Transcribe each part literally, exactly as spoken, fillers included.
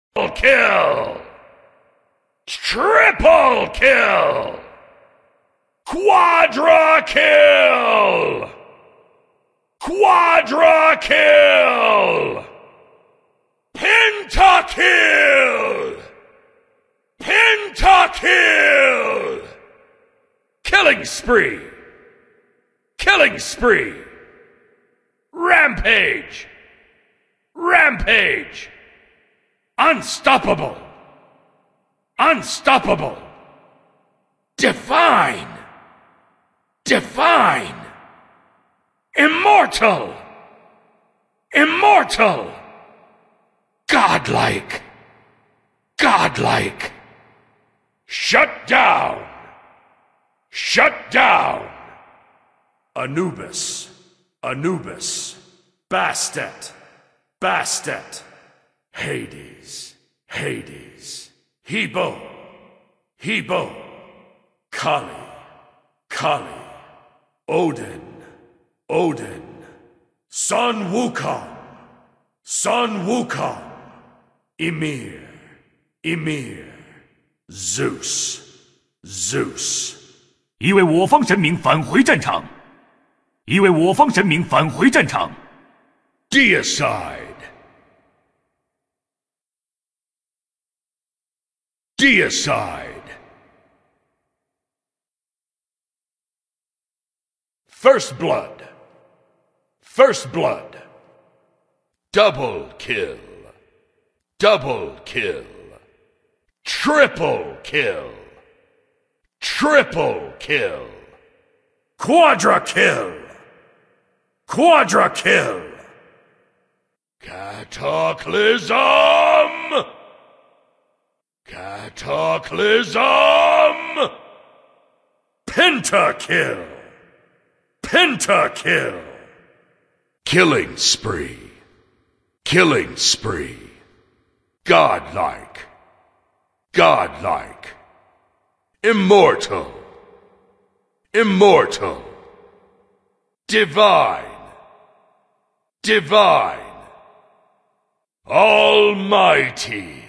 Kill! Triple kill! Quadra kill! Quadra kill! Pentakill! Pentakill! Killing spree! Killing spree! Rampage! Rampage! Unstoppable! Unstoppable! Divine! Divine! Immortal! Immortal! Godlike! Godlike! Shut down! Shut down! Anubis! Anubis! Bastet! Bastet! Hades! Hades! Hebo! Hebo! Kali! Kali! Odin! Odin! Sun Wukong! Sun Wukong! Ymir! Ymir! Zeus! Zeus! 一位我方神明返回战场，一位我方神明返回战场。 Deicide! Deicide! First blood! First blood! Double kill! Double kill! Triple kill! Triple kill! Quadra kill! Quadra kill! Cataclysm! Cataclysm! Pentakill! Pentakill! Killing spree! Killing spree! Godlike! Godlike! Immortal! Immortal! Divine! Divine! Almighty!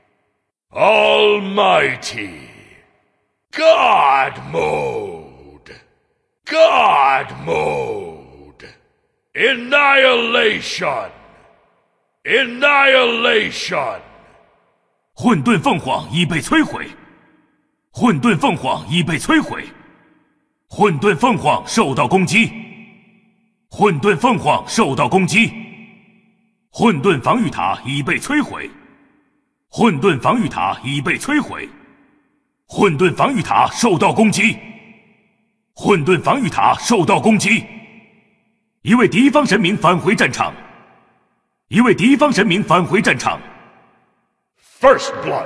Almighty! God mode! God mode! Annihilation! Annihilation! 混沌凤凰已被摧毁，混沌凤凰已被摧毁，混沌凤凰受到攻击，混沌凤凰受到攻击，混沌防御塔已被摧毁，混沌防御塔已被摧毁，混沌防御塔受到攻击，混沌防御塔受到攻击，一位敌方神明返回战场，一位敌方神明返回战场。 First blood!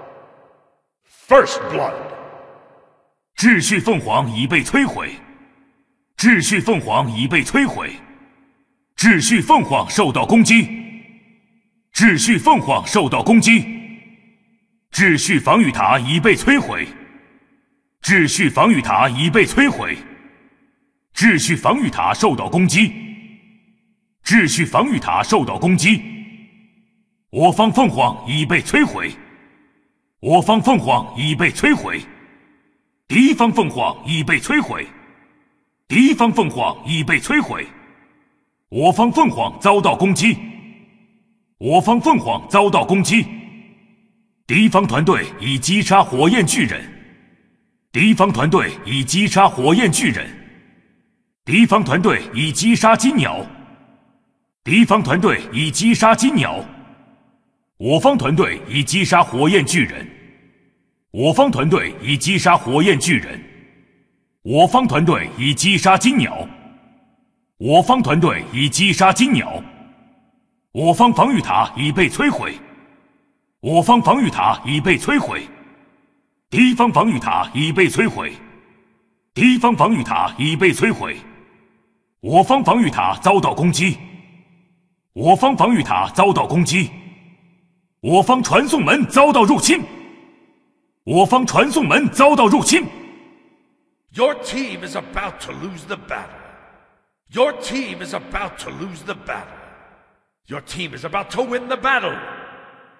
First blood! 秩序凤凰已被摧毁，秩序凤凰已被摧毁，秩序凤凰受到攻击，秩序凤凰受到攻击，秩序防御塔已被摧毁，秩序防御塔已被摧毁，秩序防御塔受到攻击，秩序防御塔受到攻击，我方凤凰已被摧毁，我方凤凰已被摧毁，敌方凤凰已被摧毁，敌方凤凰已被摧毁，我方凤凰遭到攻击，我方凤凰遭到攻击，敌方团队已击杀火焰巨人，敌方团队已击杀火焰巨人，敌方团队已击杀金鸟，敌方团队已击杀金鸟，我方团队已击杀火焰巨人，我方团队已击杀火焰巨人，我方团队已击杀金鸟，我方团队已击杀金鸟，我方防御塔已被摧毁，我方防御塔已被摧毁，敌方防御塔已被摧毁，敌方防御塔已被摧毁，我方防御塔遭到攻击，我方防御塔遭到攻击，我方传送门遭到入侵，我方传送门遭到入侵。 Your team is about to lose the battle. Your team is about to lose the battle. Your team is about to win the battle.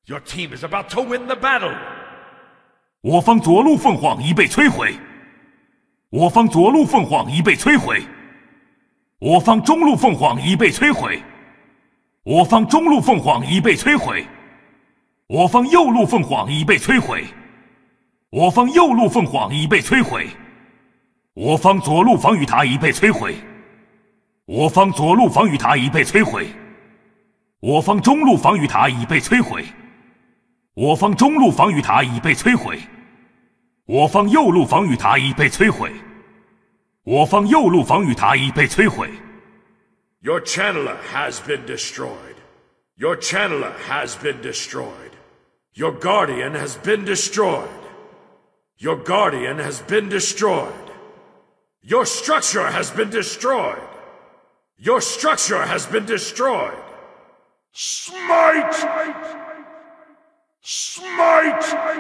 Your team is about to win the battle. 我方左路凤凰已被摧毁。我方左路凤凰已被摧毁。我方中路凤凰已被摧毁。我方中路凤凰已被摧毁。我方右路凤凰已被摧毁。我方右路凤凰已被摧毁。我方左路防御塔已被摧毁。我方左路防御塔已被摧毁。我方中路防御塔已被摧毁。我方中路防御塔已被摧毁。我方右路防御塔已被摧毁。我方右路防御塔已被摧毁。 Your channeler has been destroyed. Your channeler has been destroyed. Your guardian has been destroyed. Your guardian has been destroyed. Your structure has been destroyed. Your structure has been destroyed. Smite! Smite!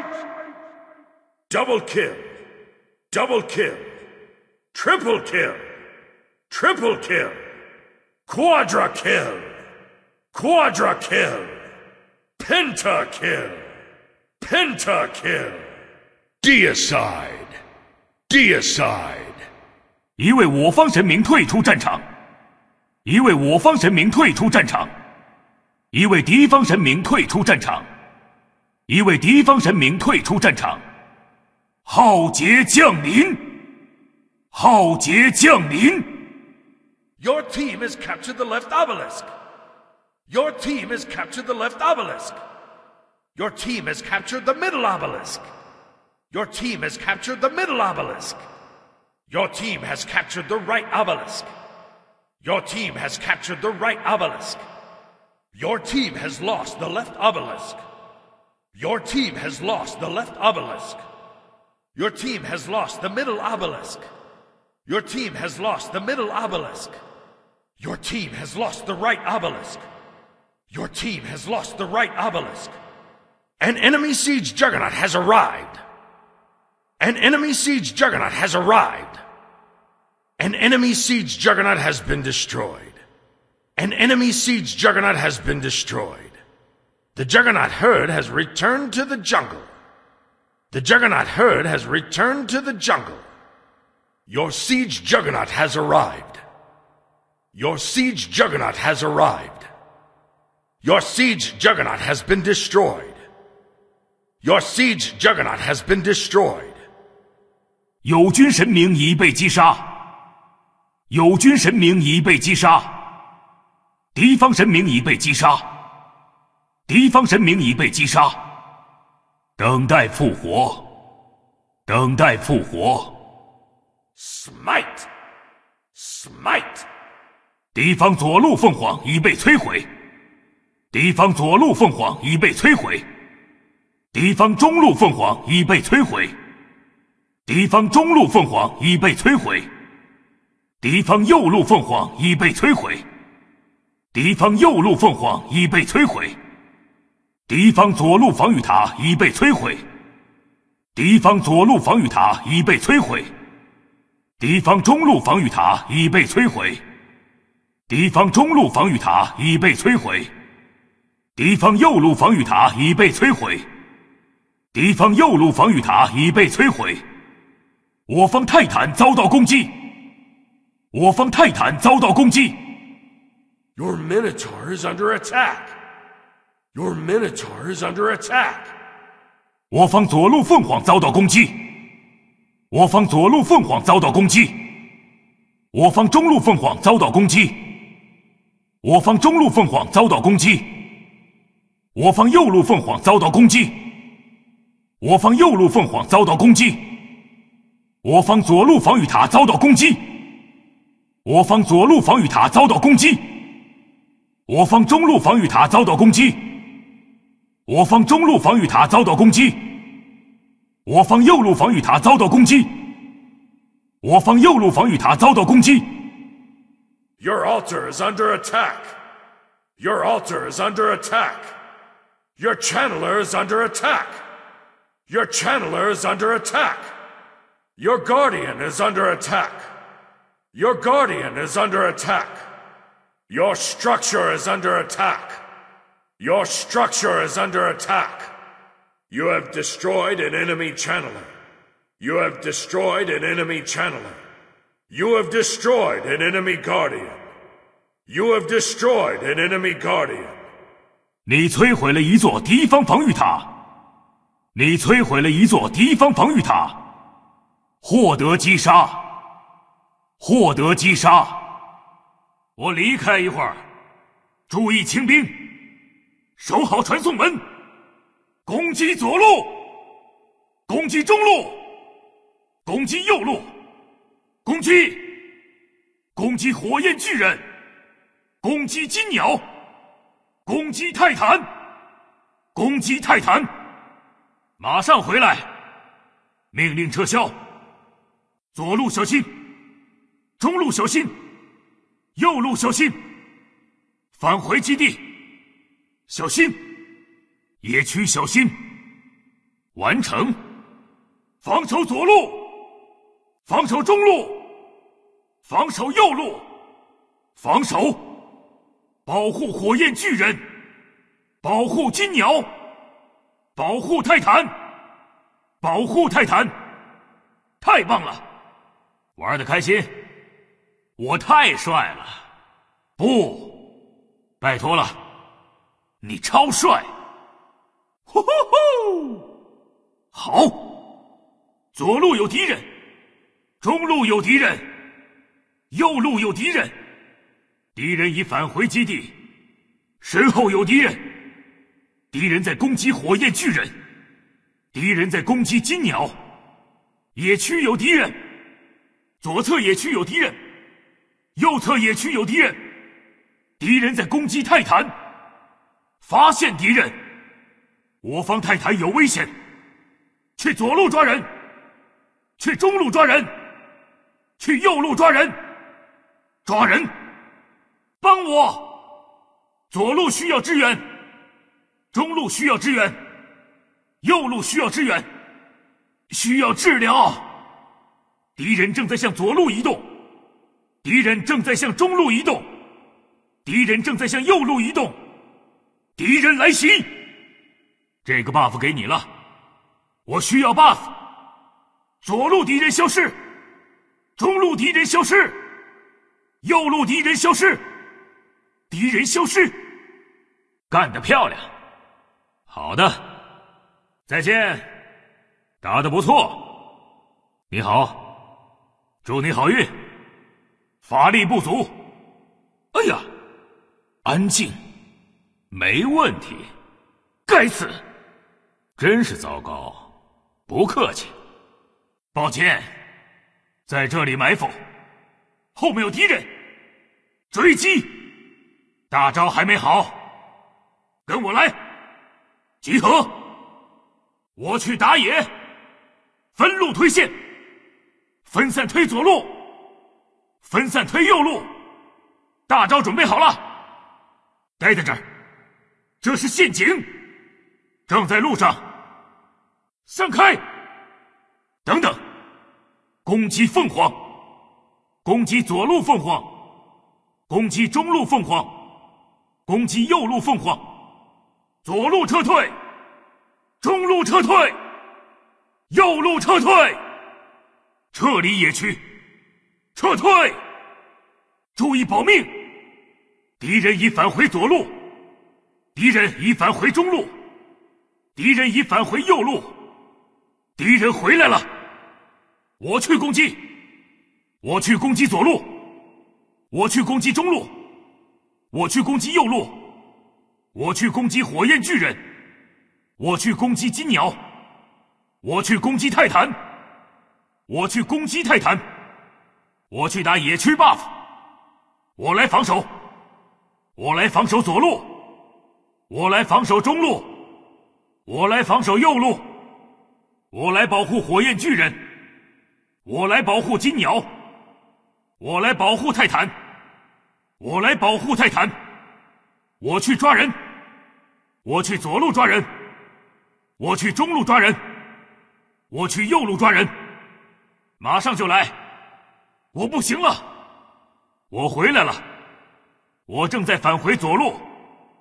Double kill. Double kill. Triple kill. Triple kill. Quadra kill. Quadra kill. Penta kill. Penta kill. Deicide. Deicide. 一位我方神明退出战场。一位我方神明退出战场。一位敌方神明退出战场。一位敌方神明退出战场。浩劫降临！浩劫降临！ Your team has captured the left obelisk. Your team has captured the left obelisk. Your team has captured the middle obelisk. Your team has captured the middle obelisk. Your team has captured the right obelisk. Your team has captured the right obelisk. Your team has lost the left obelisk. Your team has lost the left obelisk. Your team has lost the middle obelisk. Your team has lost the middle obelisk. Your team has lost the right obelisk. Your team has lost the right obelisk. An enemy siege juggernaut has arrived. An enemy siege juggernaut has arrived. An enemy siege juggernaut has been destroyed. An enemy siege juggernaut has been destroyed. The juggernaut herd has returned to the jungle. The juggernaut herd has returned to the jungle. Your siege juggernaut has arrived. Your siege juggernaut has arrived. Your siege juggernaut has been destroyed. Your siege juggernaut has been destroyed. 友军神明已被击杀。友军神明已被击杀。敌方神明已被击杀。敌方神明已被击杀。等待复活。等待复活。 Smite! Smite! 敌方左路凤凰已被摧毁。敌方左路凤凰已被摧毁。敌方中路凤凰已被摧毁。敌方中路凤凰已被摧毁。敌方右路凤凰已被摧毁。敌方右路凤凰已被摧毁。敌方左路防御塔已被摧毁。敌方左路防御塔已被摧毁。敌方中路防御塔已被摧毁。敌方中路防御塔已被摧毁。敌方右路防御塔已被摧毁。敌方右路防御塔已被摧毁。我方泰坦遭到攻击。我方泰坦遭到攻击。 Your Minotaur is under attack. Your Minotaur is under attack. 我方左路凤凰遭到攻击。我方左路凤凰遭到攻击。我方中路凤凰遭到攻击。我方中路凤凰遭到攻击。我方右路凤凰遭到攻击。我方右路凤凰遭到攻击。我方左路防御塔遭到攻击。我方左路防御塔遭到攻击。我方中路防御塔遭到攻击。我方中路防御塔遭到攻击。我方右路防御塔遭到攻击。我方右路防御塔遭到攻击。 Your altar is under attack. Your altar is under attack. Your channeler is under attack. Your channeler is under attack. Your guardian is under attack. Your guardian is under attack. Your structure is under attack. Your structure is under attack. You have destroyed an enemy channeler. You have destroyed an enemy channeler. You have destroyed an enemy guardian. You have destroyed an enemy guardian. 你摧毁了一座敌方防御塔。你摧毁了一座敌方防御塔。获得击杀。获得击杀。我离开一会儿。注意清兵。守好传送门。攻击左路。攻击中路。攻击右路。攻击。攻击火焰巨人。攻击金鸟。攻击泰坦。攻击泰坦。马上回来。命令撤销。左路小心。中路小心。右路小心。返回基地。小心。野区小心。完成。防守左路。防守中路。防守右路。防守。保护火焰巨人。保护金鸟。保护泰坦。保护泰坦。太棒了。玩得开心。我太帅了。不，拜托了。你超帅。呼呼呼。好。左路有敌人。中路有敌人。右路有敌人。敌人已返回基地。身后有敌人。敌人在攻击火焰巨人。敌人在攻击金鸟。野区有敌人。左侧野区有敌人。右侧野区有敌人。敌人在攻击泰坦。发现敌人。我方泰坦有危险。去左路抓人。去中路抓人。去右路抓人。抓人。帮我。左路需要支援。中路需要支援。右路需要支援。需要治疗。敌人正在向左路移动。敌人正在向中路移动。敌人正在向右路移动。敌人来袭。这个 buff 给你了。我需要 buff。左路敌人消失。中路敌人消失。右路敌人消失。敌人消失。干得漂亮。好的。再见。打得不错。你好。祝你好运。法力不足。哎呀。安静。没问题。该死。真是糟糕。不客气。抱歉。在这里埋伏。后面有敌人。追击。大招还没好。跟我来。集合。我去打野。分路推线。分散推左路。分散推右路。大招准备好了。待在这儿。这是陷阱。正在路上。散开。等等。攻击凤凰。攻击左路凤凰。攻击中路凤凰。攻击右路凤凰。左路撤退。中路撤退。右路撤退。撤离野区。撤退。注意保命。敌人已返回左路。敌人已返回中路。敌人已返回右路。敌人回来了。我去攻击。我去攻击左路。我去攻击中路。我去攻击右路。我去攻击火焰巨人。我去攻击金鸟。我去攻击泰坦。我去攻击泰坦。我去打野区 buff。我来防守。我来防守左路。我来防守中路。我来防守右路。我来保护火焰巨人。我来保护金鸟。我来保护泰坦。我来保护泰坦。我去抓人。我去左路抓人。我去中路抓人。我去右路抓人。马上就来。我不行了。我回来了。我正在返回左路。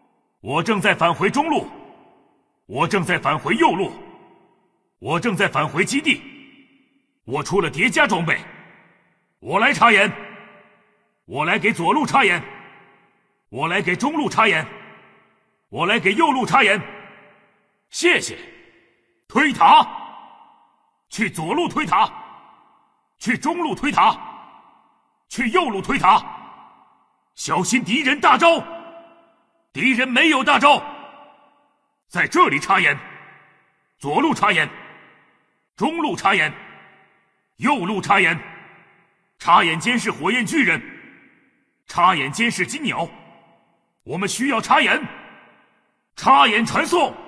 我正在返回中路，我正在返回右路，我正在返回基地。我出了叠加装备，我来插眼，我来给左路插眼，我来给中路插眼，我来给右路插眼。谢谢。推塔，去左路推塔，去中路推塔，去右路推塔。小心敌人大招，敌人没有大招。在这里插眼，左路插眼，中路插眼，右路插眼。插眼监视火焰巨人，插眼监视金鸟。我们需要插眼，插眼传送。